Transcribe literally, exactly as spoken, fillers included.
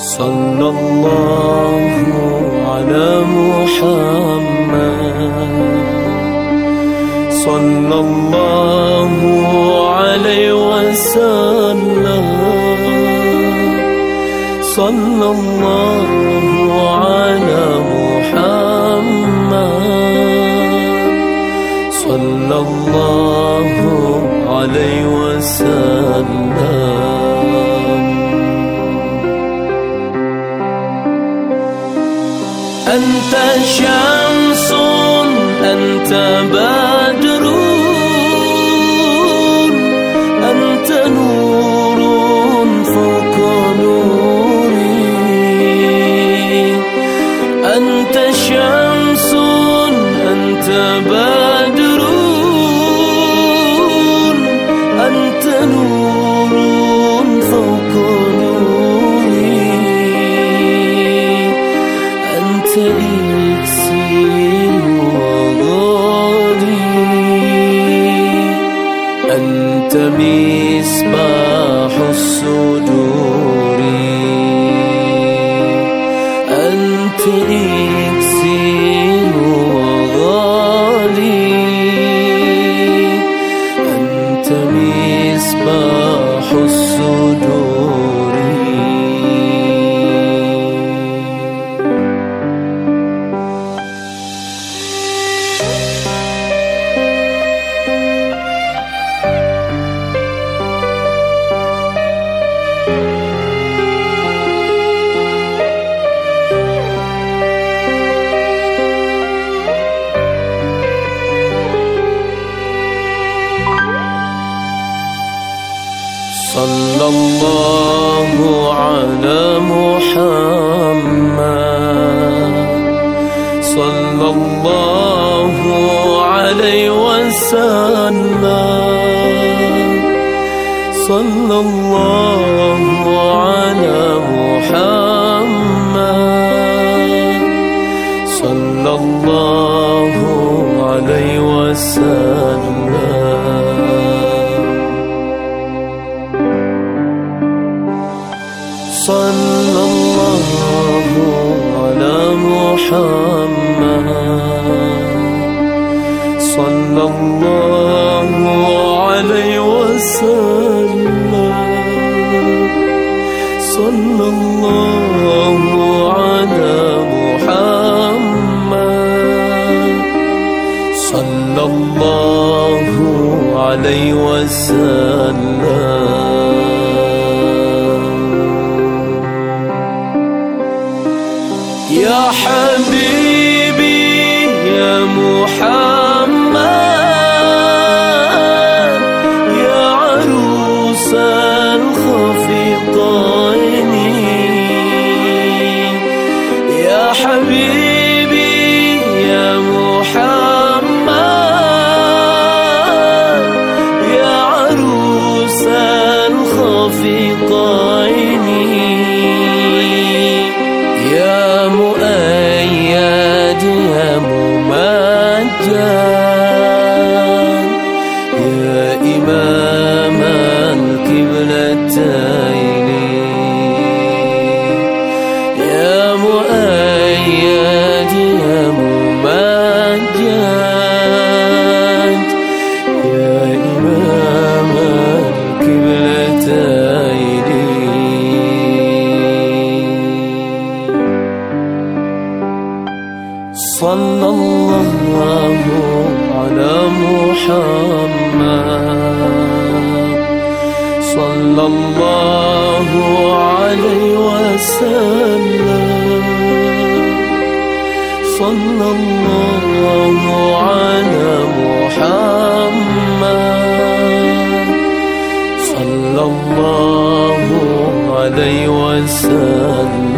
صلى الله على محمد، صلى الله عليه وسلم، صلى الله على محمد، صلى الله عليه وسلم. أنت شمس أنت بدر، أنت نور فوق نوري، أنت شمس أنت بدر، أنت نور فوق نوري، أنت إكسير وغالي، أنت مصباح الصدور، أنت إكسير وغالي، أنت مصباح الصدور. صلى الله على محمد، صلى الله عليه وسلم، صلى الله على محمد، صلى الله عليه وسلم. صلى الله على محمد، صلى الله عليه وسلم، صلى الله على محمد، صلى الله عليه وسلم. يا حبيبي يا محمد، يا عروس الخفيقين، يا حبيبي يا محمد، يا عروس الخفيقين، يا مؤيد يا ممجد، يا إمام القبلتين، يا مؤيد يا ممجد، يا إمام القبلتين. صلى الله على محمد، صلى الله عليه وسلم، صلى الله على محمد، صلى الله عليه وسلم.